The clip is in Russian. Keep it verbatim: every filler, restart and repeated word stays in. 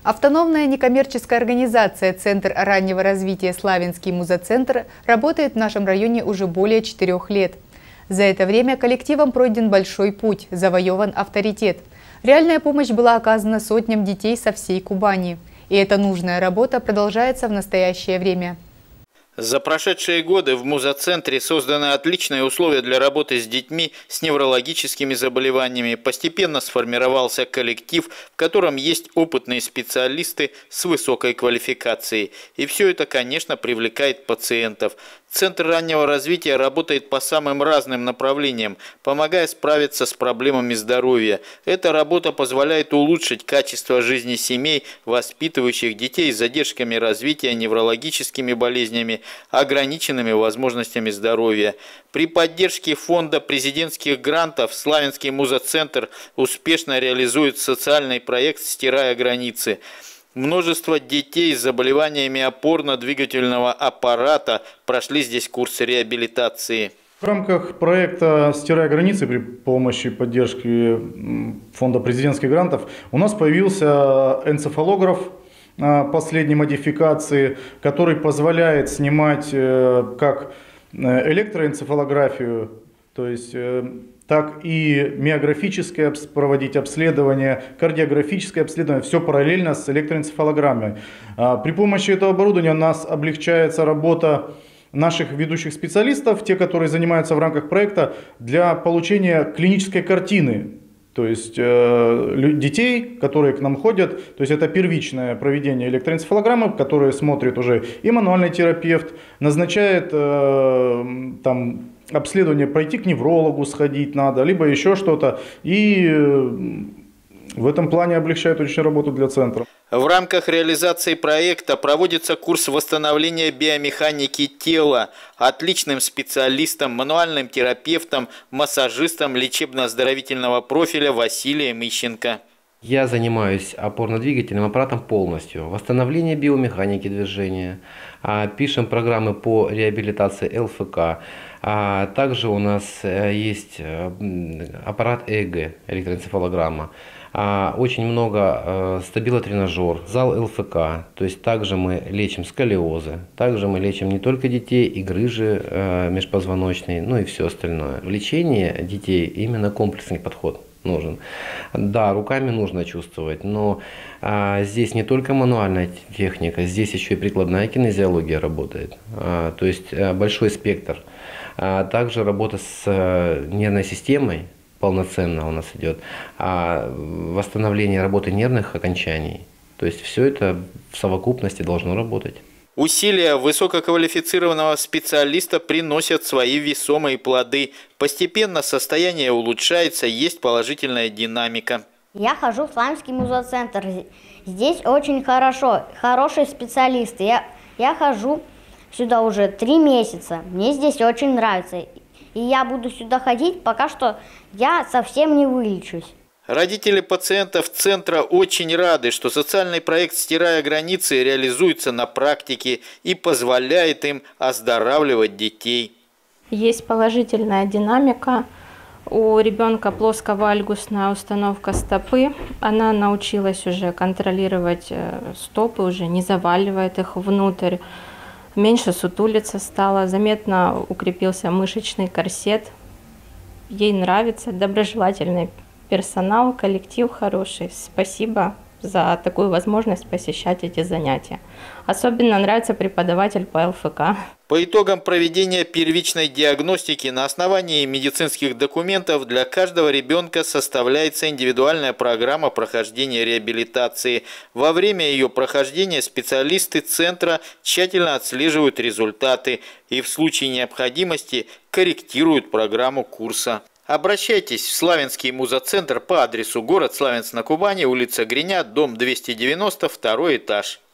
Автономная некоммерческая организация «Центр раннего развития Славянский музоцентр» работает в нашем районе уже более четырех лет. За это время коллективом пройден большой путь, завоеван авторитет. Реальная помощь была оказана сотням детей со всей Кубани. И эта нужная работа продолжается в настоящее время. За прошедшие годы в музоцентре созданы отличные условия для работы с детьми с неврологическими заболеваниями. Постепенно сформировался коллектив, в котором есть опытные специалисты с высокой квалификацией. И все это, конечно, привлекает пациентов. Центр раннего развития работает по самым разным направлениям, помогая справиться с проблемами здоровья. Эта работа позволяет улучшить качество жизни семей, воспитывающих детей с задержками развития, неврологическими болезнями, ограниченными возможностями здоровья. При поддержке фонда президентских грантов Славянский музоцентр успешно реализует социальный проект «Стирая границы». Множество детей с заболеваниями опорно-двигательного аппарата прошли здесь курсы реабилитации. В рамках проекта «Стирая границы» при помощи поддержки фонда президентских грантов у нас появился энцефалограф последней модификации, который позволяет снимать как электроэнцефалографию, то есть так и миографическое проводить обследование, кардиографическое обследование, все параллельно с электроэнцефалограммой. При помощи этого оборудования у нас облегчается работа наших ведущих специалистов, те, которые занимаются в рамках проекта, для получения клинической картины. То есть э, детей, которые к нам ходят, то есть это первичное проведение электроэнцефалограммы, которые смотрит уже и мануальный терапевт, назначает э, там, обследование, пройти к неврологу сходить надо, либо еще что-то. И э, в этом плане облегчает очень работу для центра. В рамках реализации проекта проводится курс восстановления биомеханики тела отличным специалистом, мануальным терапевтом, массажистом лечебно-оздоровительного профиля Василием Ищенко. Я занимаюсь опорно-двигательным аппаратом полностью. Восстановление биомеханики движения. Пишем программы по реабилитации эл эф ка. Также у нас есть аппарат э э гэ, электроэнцефалограмма. Очень много стабилотренажер, зал эл эф ка. То есть также мы лечим сколиозы. Также мы лечим не только детей, и грыжи межпозвоночные, но и все остальное. В лечении детей именно комплексный подход нужен. Да, руками нужно чувствовать, но а, здесь не только мануальная техника, здесь еще и прикладная кинезиология работает. А, то есть а, большой спектр. А также работа с а, нервной системой полноценно у нас идет. А восстановление работы нервных окончаний. То есть все это в совокупности должно работать. Усилия высококвалифицированного специалиста приносят свои весомые плоды. Постепенно состояние улучшается, есть положительная динамика. Я хожу в Славянский музоцентр. Здесь очень хорошо, хорошие специалисты. Я, я хожу сюда уже три месяца. Мне здесь очень нравится. И я буду сюда ходить, пока что я совсем не вылечусь. Родители пациентов центра очень рады, что социальный проект «Стирая границы» реализуется на практике и позволяет им оздоравливать детей. Есть положительная динамика. У ребенка плосковальгусная установка стопы. Она научилась уже контролировать стопы, уже не заваливает их внутрь. Меньше сутулиться стала, заметно укрепился мышечный корсет. Ей нравится, доброжелательный персонал, коллектив хороший. Спасибо за такую возможность посещать эти занятия. Особенно нравится преподаватель по эл эф ка. По итогам проведения первичной диагностики на основании медицинских документов для каждого ребенка составляется индивидуальная программа прохождения реабилитации. Во время ее прохождения специалисты центра тщательно отслеживают результаты и в случае необходимости корректируют программу курса. Обращайтесь в Славянский музоцентр по адресу город Славянск на Кубани, улица Гриня, дом двести девяносто, второй этаж.